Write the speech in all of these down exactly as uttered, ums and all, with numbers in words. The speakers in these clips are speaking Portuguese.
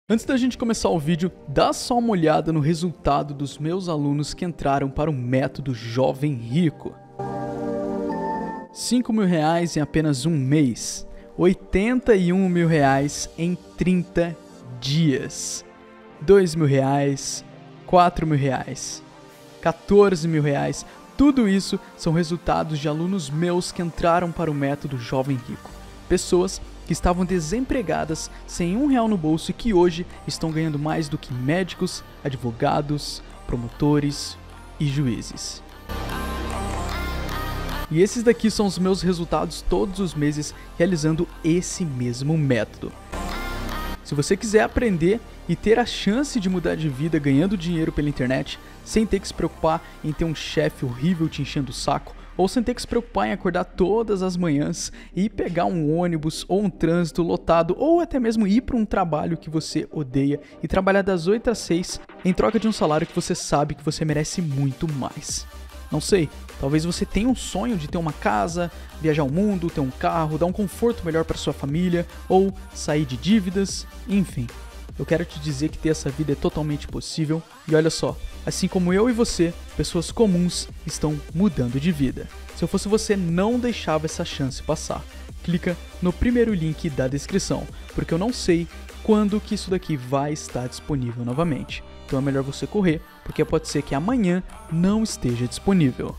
Antes da gente começar o vídeo, dá só uma olhada no resultado dos meus alunos que entraram para o método Jovem Rico. cinco mil reais em apenas um mês, oitenta e um mil reais em trinta dias, dois mil reais, quatro mil reais, quatorze mil reais, tudo isso são resultados de alunos meus que entraram para o método Jovem Rico. Pessoas que estavam desempregadas, sem um real no bolso e que hoje estão ganhando mais do que médicos, advogados, promotores e juízes. E esses daqui são os meus resultados todos os meses realizando esse mesmo método. Se você quiser aprender e ter a chance de mudar de vida ganhando dinheiro pela internet, sem ter que se preocupar em ter um chefe horrível te enchendo o saco, ou sem ter que se preocupar em acordar todas as manhãs e pegar um ônibus ou um trânsito lotado, ou até mesmo ir para um trabalho que você odeia e trabalhar das oito às seis em troca de um salário que você sabe que você merece muito mais. Não sei, talvez você tenha um sonho de ter uma casa, viajar o mundo, ter um carro, dar um conforto melhor para sua família, ou sair de dívidas, enfim. Eu quero te dizer que ter essa vida é totalmente possível e olha só, assim como eu e você, pessoas comuns estão mudando de vida. Se eu fosse você, não deixava essa chance passar. Clica no primeiro link da descrição, porque eu não sei quando que isso daqui vai estar disponível novamente. Então é melhor você correr, porque pode ser que amanhã não esteja disponível.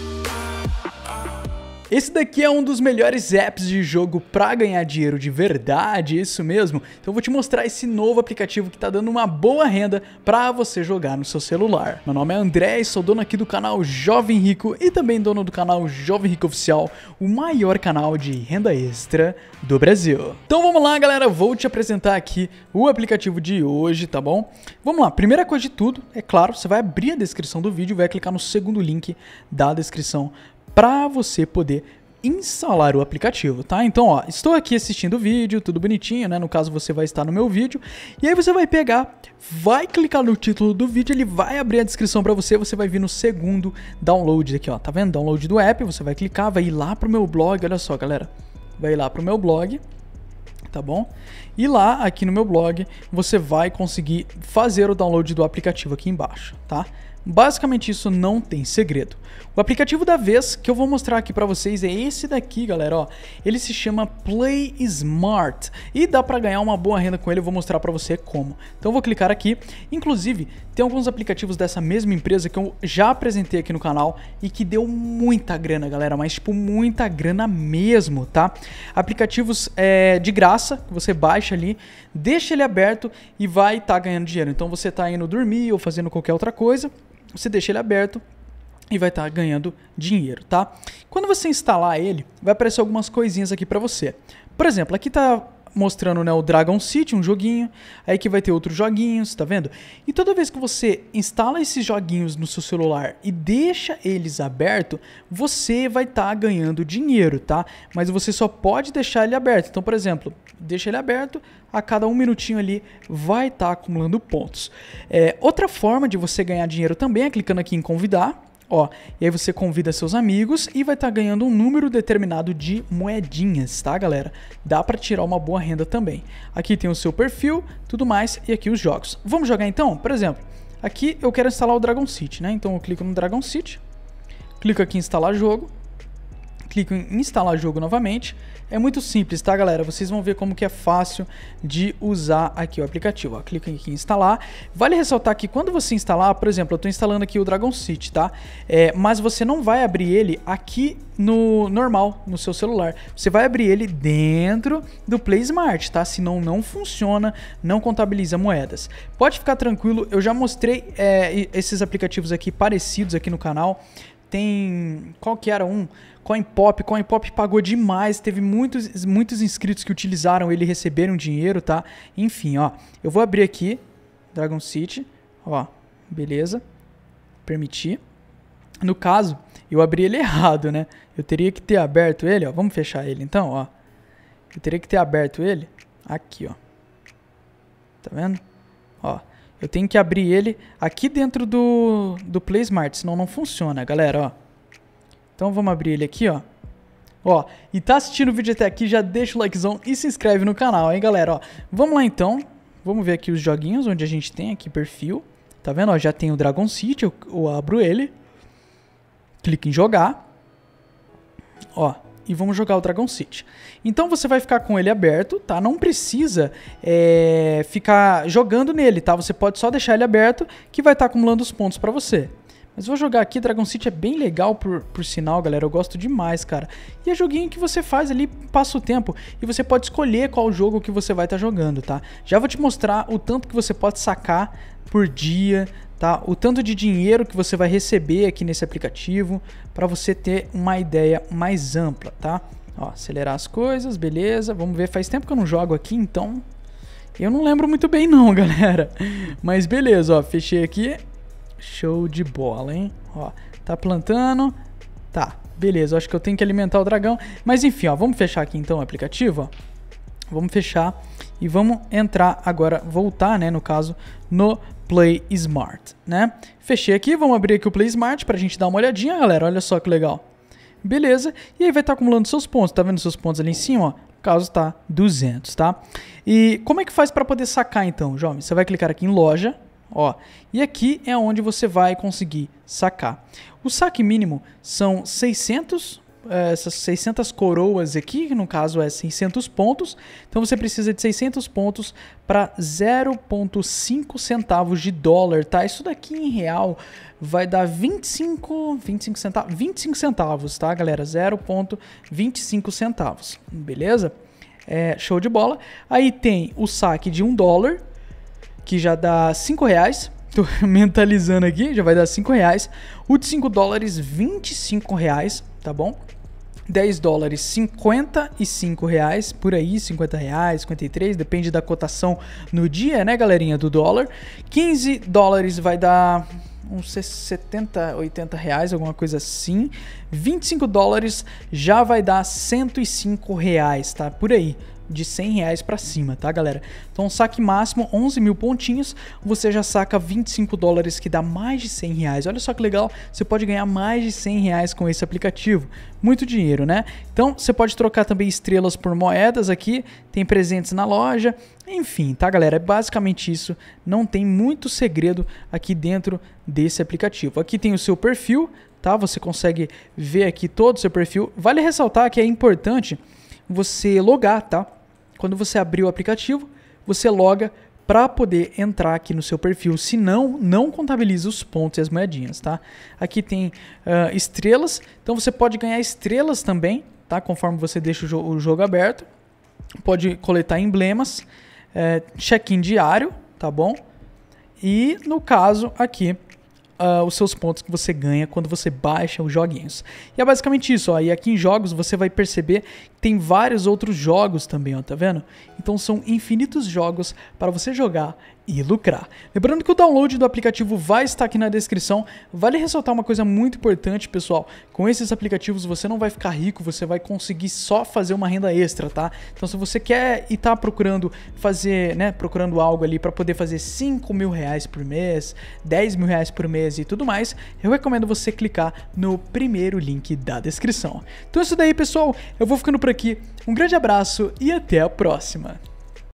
Esse daqui é um dos melhores apps de jogo para ganhar dinheiro de verdade, isso mesmo. Então eu vou te mostrar esse novo aplicativo que está dando uma boa renda para você jogar no seu celular. Meu nome é André e sou dono aqui do canal Jovem Rico e também dono do canal Jovem Rico Oficial, o maior canal de renda extra do Brasil. Então vamos lá, galera, vou te apresentar aqui o aplicativo de hoje, tá bom? Vamos lá, primeira coisa de tudo, é claro, você vai abrir a descrição do vídeo e vai clicar no segundo link da descrição para você poder instalar o aplicativo, tá? Então, ó, estou aqui assistindo o vídeo, tudo bonitinho, né? No caso, você vai estar no meu vídeo. E aí você vai pegar, vai clicar no título do vídeo, ele vai abrir a descrição para você, você vai vir no segundo download aqui, ó. Tá vendo? Download do app, você vai clicar, vai ir lá pro meu blog, olha só, galera. Vai ir lá pro meu blog, tá bom? E lá, aqui no meu blog, você vai conseguir fazer o download do aplicativo aqui embaixo, tá? Basicamente isso não tem segredo. O aplicativo da vez que eu vou mostrar aqui pra vocês é esse daqui, galera, ó. Ele se chama Play Smart e dá pra ganhar uma boa renda com ele, eu vou mostrar pra você como. Então eu vou clicar aqui. Inclusive, tem alguns aplicativos dessa mesma empresa que eu já apresentei aqui no canal e que deu muita grana, galera, mas tipo muita grana mesmo, tá? Aplicativos é, de graça, que você baixa ali, deixa ele aberto e vai estar tá ganhando dinheiro. Então você tá indo dormir ou fazendo qualquer outra coisa, você deixa ele aberto e vai estar tá ganhando dinheiro, tá? Quando você instalar ele, vai aparecer algumas coisinhas aqui para você. Por exemplo, aqui tá mostrando, né, o Dragon City, um joguinho. Aí aqui vai ter outros joguinhos, tá vendo? E toda vez que você instala esses joguinhos no seu celular e deixa eles aberto, você vai estar tá ganhando dinheiro, tá? Mas você só pode deixar ele aberto. Então, por exemplo, deixa ele aberto, a cada um minutinho ali vai estar tá acumulando pontos. É, outra forma de você ganhar dinheiro também é clicando aqui em convidar. Ó, e aí você convida seus amigos e vai estar tá ganhando um número determinado de moedinhas, tá, galera? Dá para tirar uma boa renda também. Aqui tem o seu perfil, tudo mais, e aqui os jogos. Vamos jogar então? Por exemplo, aqui eu quero instalar o Dragon City, né? Então eu clico no Dragon City, clico aqui em instalar jogo, clico em instalar jogo novamente. É muito simples, tá, galera? Vocês vão ver como que é fácil de usar aqui o aplicativo. Ó, clica aqui em instalar. Vale ressaltar que quando você instalar, por exemplo, eu estou instalando aqui o Dragon City, tá? É, mas você não vai abrir ele aqui no normal, no seu celular. Você vai abrir ele dentro do Play Smart, tá? Senão não funciona, não contabiliza moedas. Pode ficar tranquilo, eu já mostrei é, esses aplicativos aqui parecidos aqui no canal. Tem... qual que era um? CoinPop, CoinPop pagou demais, teve muitos, muitos inscritos que utilizaram ele e receberam dinheiro, tá? Enfim, ó, eu vou abrir aqui, Dragon City, ó, beleza, permitir. No caso, eu abri ele errado, né? Eu teria que ter aberto ele, ó, vamos fechar ele então, ó. Eu teria que ter aberto ele aqui, ó, tá vendo? Ó, eu tenho que abrir ele aqui dentro do, do Play Smart, senão não funciona, galera, ó. Então vamos abrir ele aqui, ó. Ó, e tá assistindo o vídeo até aqui, já deixa o likezão e se inscreve no canal, hein, galera, ó. Vamos lá então, vamos ver aqui os joguinhos onde a gente tem aqui perfil. Tá vendo? Ó, já tem o Dragon City, eu, eu abro ele. Clique em jogar. Ó, e vamos jogar o Dragon City. Então você vai ficar com ele aberto, tá? Não precisa é, ficar jogando nele, tá? Você pode só deixar ele aberto que vai estar acumulando os pontos pra você. Mas vou jogar aqui, Dragon City é bem legal por, por sinal, galera, eu gosto demais, cara. E é joguinho que você faz ali, passa o tempo, e você pode escolher qual jogo que você vai estar jogando, tá? Já vou te mostrar o tanto que você pode sacar por dia, tá? O tanto de dinheiro que você vai receber aqui nesse aplicativo, para você ter uma ideia mais ampla, tá? Ó, acelerar as coisas, beleza, vamos ver, faz tempo que eu não jogo aqui, então eu não lembro muito bem não, galera. Mas beleza, ó, fechei aqui. Show de bola, hein? Ó, tá plantando. Tá, beleza. Acho que eu tenho que alimentar o dragão. Mas enfim, ó, vamos fechar aqui então o aplicativo, ó. Vamos fechar e vamos entrar agora, voltar, né, no caso, no Play Smart, né? Fechei aqui, vamos abrir aqui o Play Smart pra gente dar uma olhadinha, galera. Olha só que legal. Beleza. E aí vai estar acumulando seus pontos. Tá vendo seus pontos ali em cima, ó? No caso tá duzentos, tá? E como é que faz pra poder sacar então, jovem? Você vai clicar aqui em loja. Ó, e aqui é onde você vai conseguir sacar. O saque mínimo são seiscentos, essas seiscentas coroas aqui, que no caso é seiscentos pontos. Então você precisa de seiscentos pontos para zero vírgula cinco centavos de dólar, tá? Isso daqui em real vai dar vinte e cinco, vinte e cinco centavos, vinte e cinco centavos, tá, galera? zero vírgula vinte e cinco centavos, beleza? É, show de bola. Aí tem o saque de um dólar, que já dá cinco reais, tô mentalizando aqui, já vai dar cinco reais. O de cinco dólares, vinte e cinco reais, tá bom? dez dólares, cinquenta e cinco reais, por aí, cinquenta reais, cinquenta e três, depende da cotação no dia, né, galerinha, do dólar. quinze dólares vai dar uns setenta, oitenta reais, alguma coisa assim. vinte e cinco dólares já vai dar cento e cinco reais, tá? Por aí. De cem reais pra cima, tá, galera? Então, saque máximo, onze mil pontinhos, você já saca vinte e cinco dólares, que dá mais de cem reais. Olha só que legal, você pode ganhar mais de cem reais com esse aplicativo. Muito dinheiro, né? Então, você pode trocar também estrelas por moedas aqui, tem presentes na loja, enfim, tá, galera? É basicamente isso, não tem muito segredo aqui dentro desse aplicativo. Aqui tem o seu perfil, tá? Você consegue ver aqui todo o seu perfil. Vale ressaltar que é importante você logar, tá? Quando você abrir o aplicativo, você loga para poder entrar aqui no seu perfil, senão não contabiliza os pontos e as moedinhas, tá? Aqui tem uh, estrelas, então você pode ganhar estrelas também, tá? Conforme você deixa o, jo o jogo aberto, pode coletar emblemas, é, check-in diário, tá bom? E no caso aqui, Uh, os seus pontos que você ganha quando você baixa os joguinhos. E é basicamente isso, ó. E aqui em jogos você vai perceber que tem vários outros jogos também, ó, tá vendo? Então são infinitos jogos para você jogar e lucrar. Lembrando que o download do aplicativo vai estar aqui na descrição. Vale ressaltar uma coisa muito importante, pessoal. Com esses aplicativos você não vai ficar rico, você vai conseguir só fazer uma renda extra, tá? Então se você quer e tá procurando fazer, né, procurando algo ali para poder fazer cinco mil reais por mês, dez mil reais por mês e tudo mais, eu recomendo você clicar no primeiro link da descrição. Então é isso daí, pessoal. Eu vou ficando por aqui. Um grande abraço e até a próxima.